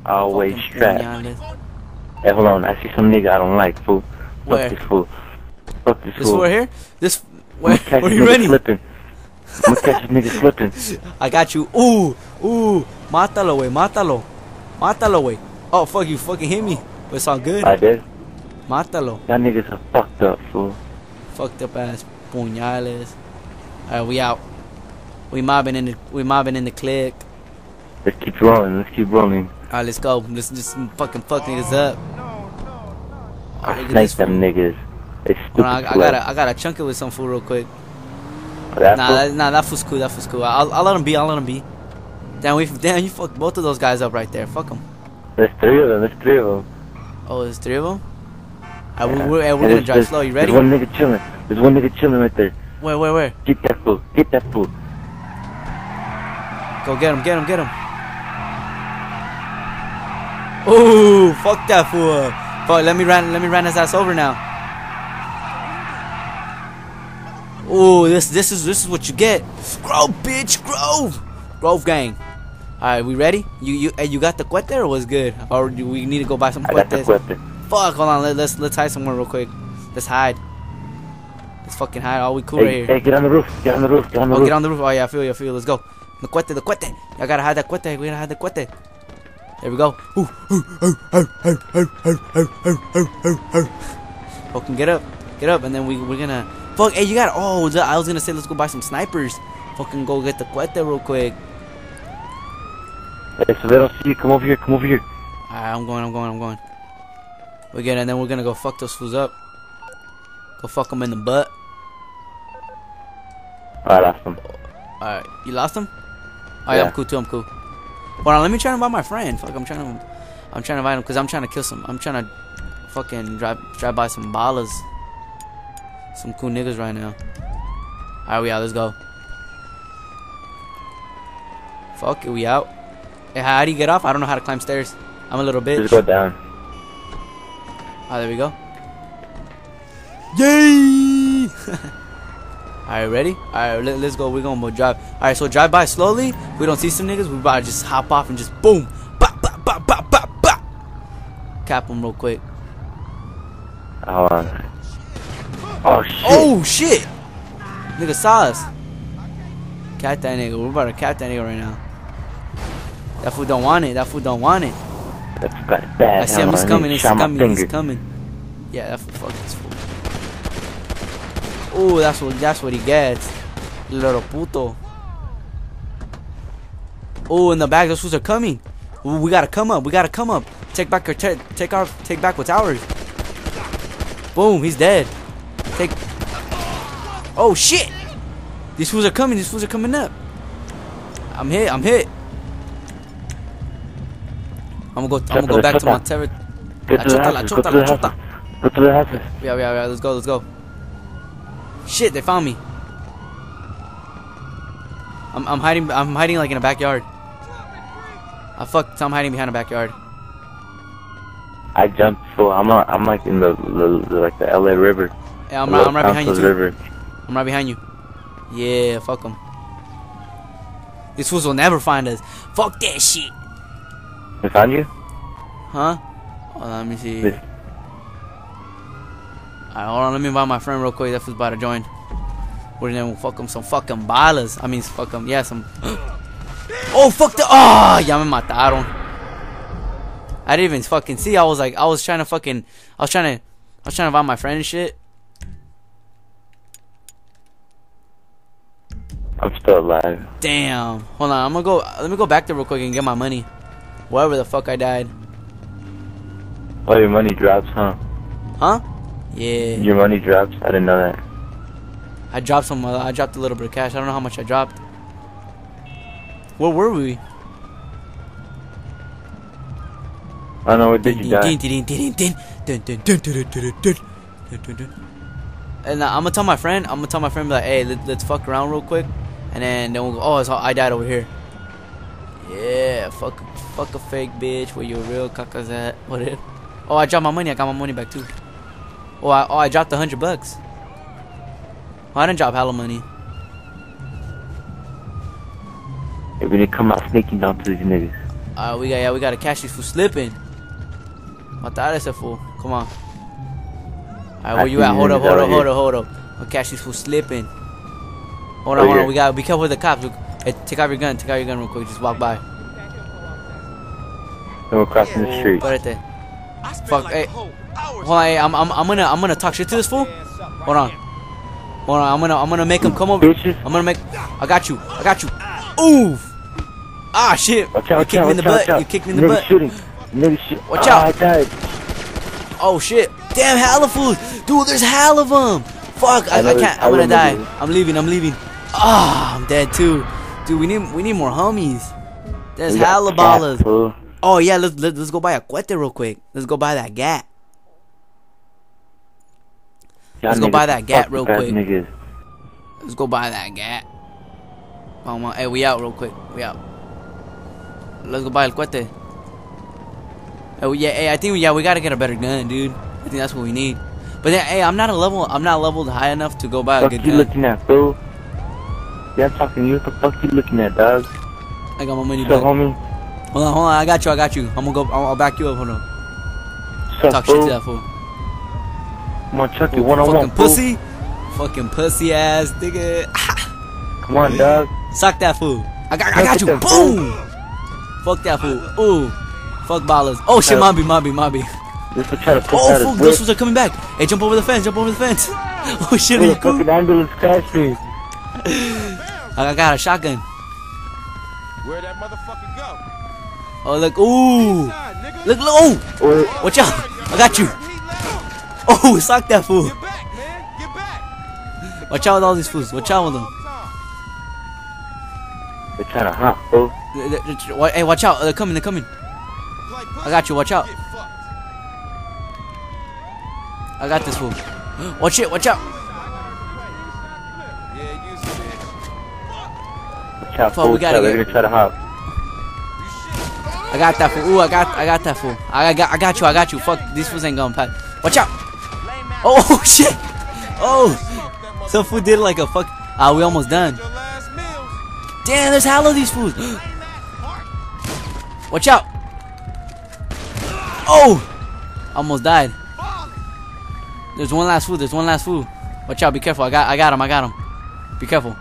Always Fucking strapped. puñales. Hey, hold on. I see some nigga I don't like, fool. Where? Fuck this fool. Fuck this This fool. fool right here? This. I'ma Where catch are this you nigga running? slipping. I'ma catch this nigga slipping. I got you. Ooh. Mátalo, wey. Mátalo. Mátalo, wey. Oh, fuck, you fucking hit me. But it's all good. I did. Mátalo. Y'all niggas are fucked up, fool. Fucked up ass puñales. Alright, we out. We mobbing in the clique. Let's keep rolling. Let's keep rolling. Alright, let's go. Let's just fucking fuck niggas up. I Look at snake this them fool. niggas. They Hold on, stupid. I gotta chunk it with some food real quick. That Nah, fool? that fool's cool. That fool's cool. I'll let him be. I'll let him be. Damn, you fucked both of those guys up right there. Fuck them. There's three of them. There's three of them. Oh, there's three of them. Yeah. We're And gonna drive slow. You ready? There's one nigga chilling. There's one nigga chilling right there. Where? Get that fool. Get that fool. Go get him. Ooh, fuck that fool. Fuck, let me ran his ass over now. Ooh, this is what you get. Grove, bitch, Grove gang. Alright, we ready? You got the cuete or was good? Or do we need to go buy some I got the cuetes? weapon. Fuck, hold on, let's hide somewhere real quick. Let's hide. Let's fucking hide. All we cool right Hey, here. hey, get on the roof. Get on the roof. Get on the Oh, roof. get on the roof. Oh yeah, I feel you. Let's go. The cuete. Y'all gotta hide that cuete. We gotta hide the cuete. There we go. Fucking get up, and then we're gonna. Fuck, hey, you got. Oh, I was gonna say let's go buy some snipers. Fucking go get the cuete real quick. Hey, so they don't see you. Come over here. Alright, I'm going. We get, and then we're gonna go fuck those fools up. Go fuck them in the butt. I lost them. Alright, you lost them? Oh yeah, Yeah. I'm cool too. Hold on, let me try to invite my friend. Fuck, I'm trying to invite him because I'm trying to kill some. I'm trying to fucking drive by some ballas. Some cool niggas right now. Alright, we out. Let's go. Fuck it, we out. Hey, how do you get off? I don't know how to climb stairs. I'm a little bitch. Just go down. Oh, there we go. Yay! Alright, ready? Alright, let's go. We're gonna drive. Alright, so drive by slowly. If we don't see some niggas, we about to just hop off and just boom. Bop, bop, bop, bop, bop, bop. Cap them real quick. Hold on. Oh, shit. Oh, shit! Nigga saw us. Cat that nigga. We're about to cap that nigga right now. That fool don't want it. That's bad. I see him. He's coming. Shot my finger. Yeah, that fool. Fuck this fool. Ooh, that's what he gets. Little puto. Oh, in the back, those fools are coming. Ooh, we gotta come up. Take back what's ours. Boom, he's dead. Oh shit! These fools are coming. Up. I'm hit. I'm gonna go back to my territory. Go to the houses. Yeah. Let's go. Shit, they found me. I'm hiding like in a backyard. I'm hiding behind a backyard. I jumped, so I'm like in the LA River. Yeah, I'm right behind you too. River. I'm right behind you. Yeah, fuck them. These fools will never find us. Fuck that shit. They found you? Huh? Hold on, let me see. This- Alright, hold on, let me invite my friend real quick. That fool's about to join. We're gonna fuck him some fucking balas. I mean, fuck him. Yeah, some. Oh, fuck the. Ah, ya me mataron. I didn't even fucking see. I was trying to invite my friend and shit. I'm still alive. Damn. Hold on, let me go back there real quick and get my money. Wherever the fuck I died. Oh, your money drops, huh? Huh? Yeah. Your money drops? I didn't know that. I dropped a little bit of cash. I don't know how much I dropped. Where were we? I don't know, where did you die? And I'm gonna tell my friend, be like, hey, let's fuck around real quick, and then we'll go, oh, I died over here. Yeah, fuck a fake bitch. Where your real cacas at? What if? Oh, I dropped my money. I got my money back too. I dropped $100. Oh, I didn't drop hella money. Hey, we need to come out sneaking down to these niggas. We gotta catch these fools slipping. Matar ese fool. Come on. Alright, where you at? Hold up. I'll catch these fools slipping. Hold on. We gotta be careful with the cops. Hey, take out your gun real quick. Just walk by. We're crossing the street. Right there. Fuck, hey. Hold on, hey, I'm gonna talk shit to this fool. Hold on, I'm gonna make him come over. I got you. Oof. Ah, shit. You kicked me in the butt. Nigga shooting. Watch out. I died. Oh, shit. Damn, hella fools. Dude, there's hell of them. Fuck, I can't. I'm gonna die. I'm leaving. Ah, I'm dead too. Dude, we need more homies. There's hella ballers. Oh yeah, let's go buy a cuete real quick. Let's go buy that gat. Let's go buy that gat real quick. Let's go buy that gat. Hey, we out real quick. We out. Let's go buy el cuete. Oh yeah, hey, I think we gotta get a better gun, dude. I think that's what we need. But then, hey, I'm not leveled high enough to go buy a good gun. What you looking at, fool? Yeah, I'm talking to you. What the fuck you looking at, dog? I got my money back. Homie? Hold on, I got you. I'm gonna go. I'll back you up. Hold on. Talk shit to that fool. Come on, Chucky, one-on-one, pussy. Fucking pussy ass nigga. Come on, dog. Suck that fool. I got you. Boom. Fuck that fool. Ooh. Fuck ballers. Oh shit, Mobby. Oh, fuck, those fools are coming back. Hey, jump over the fence. Oh shit, are you cool? Fucking ambulance crashed me. I got a shotgun. Where'd that motherfucker go? Oh, look. Ooh. Look. Oh. Watch out. I got you. Oh, suck that fool. Get back, man. Get back. Watch out with all these fools. Watch out with them. They're trying to hop, fool. Hey, watch out. They're coming. I got you. Watch out. I got this fool. Watch out. Watch out, fool. They're gonna try to hop. I got that fool. Ooh, I got that fool. I got you. Fuck, these fools ain't going past. Watch out. Oh shit. Oh, some fool did like a fuck. We almost done. Damn, there's hell of these fools. Watch out. Oh, almost died. There's one last fool. Watch out. Be careful. I got him. Be careful.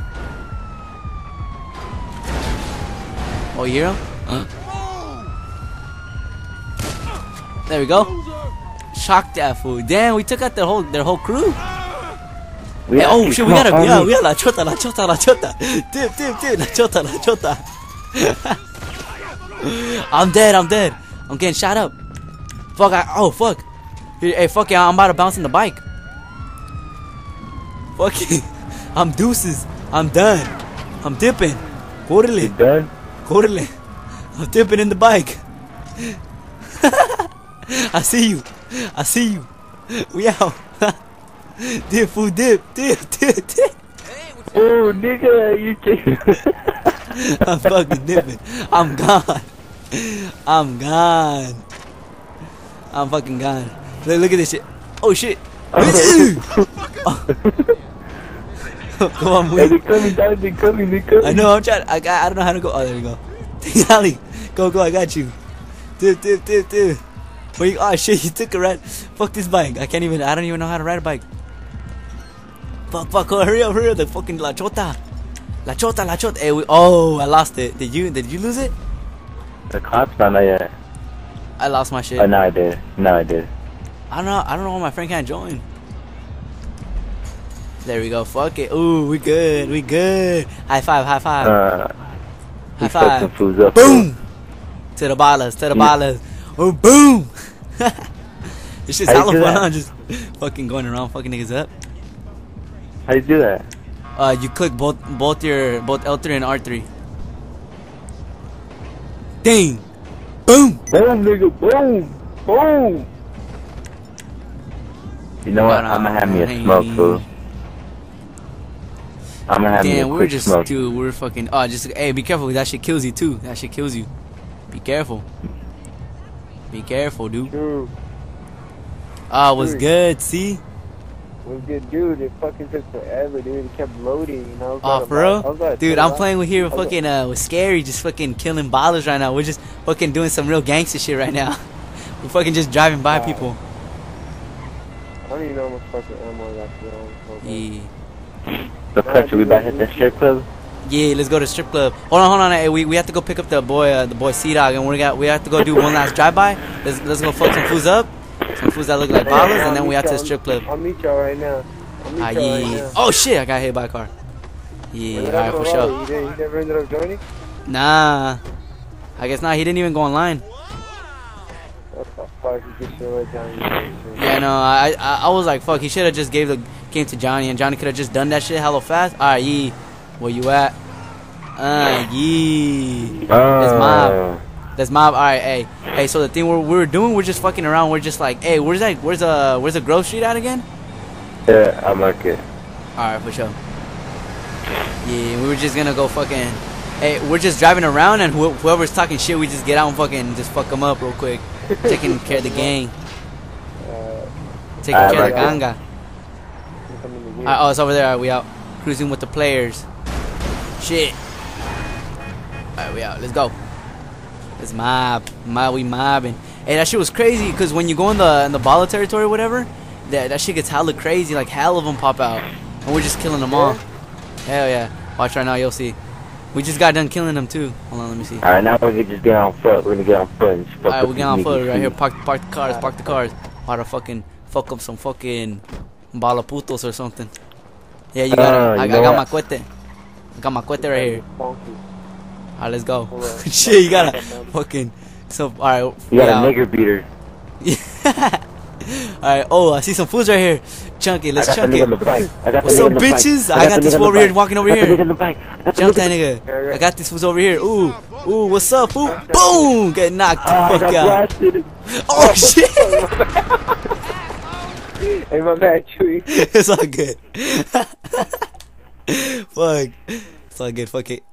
Oh, you hear him? There we go. Shock that fool. Damn, we took out their whole crew. Hey, oh shit, we got la chota. Dip, la chota. I'm dead. I'm getting shot up. Fuck, fuck. Hey, fuck it, I'm about to bounce in the bike. Fuck it. I'm deuces. I'm done. I'm dipping. You done? I'm dipping in the bike. I see you. We out. Dip, fool, dip. Oh, nigga, you taking. I'm fucking dipping. I'm gone. I'm fucking gone. Look at this shit. Oh shit. Come on, move. Hey, they're coming down. They're coming. I know. I'm trying. I don't know how to go. Oh, there we go. Ali, go. I got you. Dip. Wait. Oh shit. You took a ride. Fuck this bike. I don't even know how to ride a bike. Fuck. Hurry up. The fucking la chota. Hey, I lost it. Did you lose it? The cops? Not yet. I lost my shit. Oh, no, I did. I don't know why my friend can't join. There we go. Fuck it. Ooh, we good. High five. High five. Boom. To the ballers. Oh, boom. This shit's hella fun. Just fucking going around fucking niggas up. How do you do that? You click both L3 and R3. Ding. Boom. Boom, nigga. Boom. You know what? I'm gonna have me a smoke, fool. I'm gonna have me a quick smoke. Dude, we're fucking. Oh, hey, be careful. That shit kills you too. Be careful. Dude. Oh, was good. See. was good, dude. It fucking took forever, dude. It kept loading, you know. Oh, for real? Dude, I'm playing with here with fucking with Scary, just fucking killing ballers right now. We're just fucking doing some real gangster shit right now. We're fucking just driving by people. I don't even know how much fucking ammo I got to go. Yeah. The fuck, should we back at the strip club? Yeah, let's go to the strip club. Hold on. Hey, we have to go pick up the boy C-Dog, and we have to go do one last drive-by. Let's go fuck some fools up. Some fools that look like ballers, and then we have to the strip club. I'll meet y'all right now. Yeah. Oh shit, I got hit by a car. Yeah, alright, for sure. You never ended up joining? Nah. I guess not. He didn't even go online. What the fuck? You just let Johnny do Yeah, no, I was like, fuck, he should have just gave the game to Johnny, and Johnny could have just done that shit hella fast. Alright, Yee. Where you at? Yee. That's mob. Alright, hey, so the thing we're doing, we're just fucking around. We're just like, hey, where's the Grove Street at again? Yeah, I mark it. Alright, for sure. Yeah, we were just gonna go fucking. Hey, we're just driving around, and whoever's talking shit, we just get out and fucking just fuck them up real quick. Taking care of the gang. Taking care of the ganga. Alright, oh, it's over there. Alright, we out. Cruising with the players. Shit. Alright, we out. Let's go. Let's mob. We mobbing. Hey, that shit was crazy, because when you go in the baller territory or whatever, that shit gets hella crazy. Like, hell of them pop out. And we're just killing them all. Hell yeah. Watch right now, you'll see. We just got done killing them too. Hold on, let me see. Alright, now we're gonna just get on foot. We're gonna get on foot and just fuck Alright, up we get on these foot niggas, right here. too. Park the cars. Why to fucking fuck up some fucking balaputos or something. Yeah, you got it. I got my cuete. I got my cuete right here. Alright, let's go. Shit, you got a fucking. So, alright. You got a nigger beater. Alright, oh, I see some fools right here. Chunky, let's chunk it. What's What's up, bitches? I got this fool over here walking over here. Jump that nigga. I got this fool over here. Ooh, what's up, fool? Boom! Get knocked the fuck out. Oh, shit! Hey, my bad, Chewy. It's all good. Fuck. It's all good. Fuck it.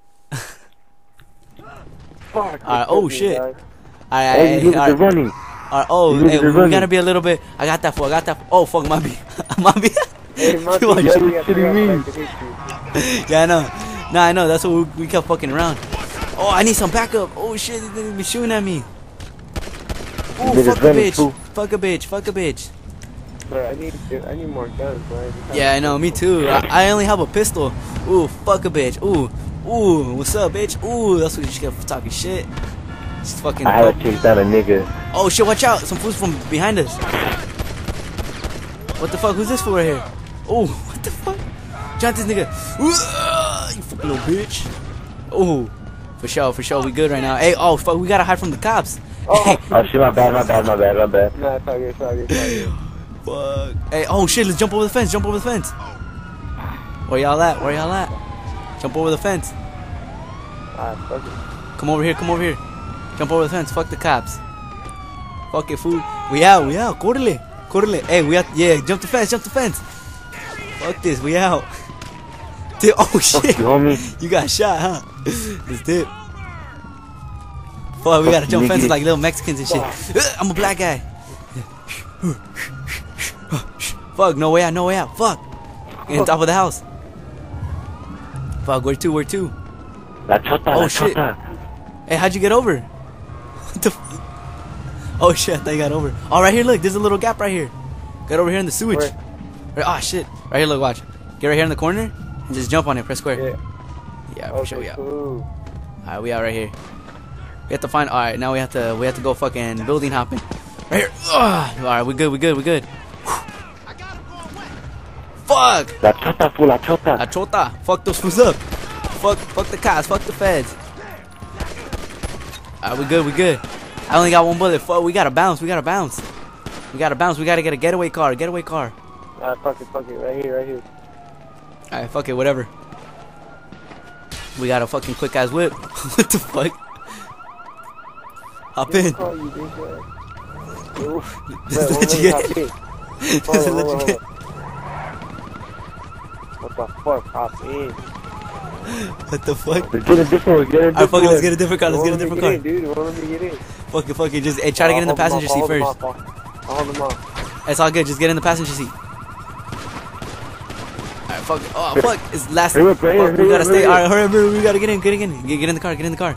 Fuck. Alright, oh, shit. Hey, you Alright. running. Oh, hey, we gotta be a little bit. I got that fool. Oh, fuck, my B. My B. Hey, my Come on, bad, shit. we got to Yeah, I know. Nah, I know. That's what we kept fucking around. Oh, I need some backup. Oh, shit. They're be shooting at me. Oh, fuck a bitch. Fuck a bitch. Bro, I need more guns, bro. Yeah, I know. Me too. I only have a pistol. Ooh, fuck a bitch. Ooh, what's up, bitch? Ooh, that's what you just get for talking shit. Just fucking. I had to chase down a nigga. Oh shit, watch out. Some fools from behind us. What the fuck? Who's this fool right here? Oh, what the fuck? Jump this nigga. Ooh, you fucking little bitch. Oh, for sure. We good right now. Hey, oh, fuck. We gotta hide from the cops. Oh, Oh shit, my bad. nah, it's all good. Fuck. Hey, oh shit, let's jump over the fence. Where y'all at? Jump over the fence. Fuck it. Come over here. Jump over the fence. Fuck the cops. Fuck it, fool. We out. Córrele. Hey, we out. Yeah, jump the fence. Fuck this. We out. Dude, oh shit. Fuck you, homie. You got shot, huh? Let's dip. Fuck, we gotta jump fences like little Mexicans and shit. I'm a black guy. Fuck, no way out. Fuck. Get on top of the house. Fuck, where to? La chota, Oh, la shit. chota. Hey, how'd you get over? What the fuck? Oh shit, I thought you got over. Oh, right here, look, there's a little gap right here. Get over here in the sewage. Where? Oh shit. Right here, look, watch. Get right here in the corner and just jump on it, press square. Yeah, for sure we out. Cool. Alright, we out right here. We have to find. Alright, now we have to go fucking building hopping. Right here. Alright, we good. Fuck! La chota, fool, la chota. La chota. Fuck those fools up. Fuck the cops. Fuck the feds. Alright, we good. I only got one bullet. Fuck, we gotta bounce. We gotta get a getaway car. Fuck it. Right here. Alright, fuck it, whatever. We got a fucking quick ass whip. What the fuck? Hop in. Oh, you bitch. Oof. Does it let you get? Does it let you get? What the fuck? Hop in. What the fuck? Let's get a different one. Alright, fuck it, let's get a different car. Dude, won't let me get in. Fuck it. Just try to get in the passenger seat first. I'll hold them off. It's all good. Just get in the passenger seat. fuck. Oh, fuck. It's last. Hurry up, hurry up, Fuck, we hurry gotta up, stay. hurry up. Alright, hurry up, hurry up. We gotta get in. Get in. Get in the car. Get in the car.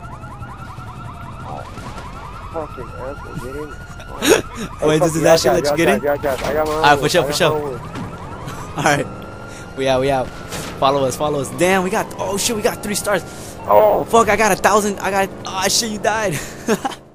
Fucking asshole, get in. Wait, does that shit let you get in? I got my own Alright, for way. sure, I for got sure. my own way. Alright. We out. Follow us. Damn, we got. Oh shit, we got 3 stars. Oh fuck, I got 1,000. Oh shit, you died.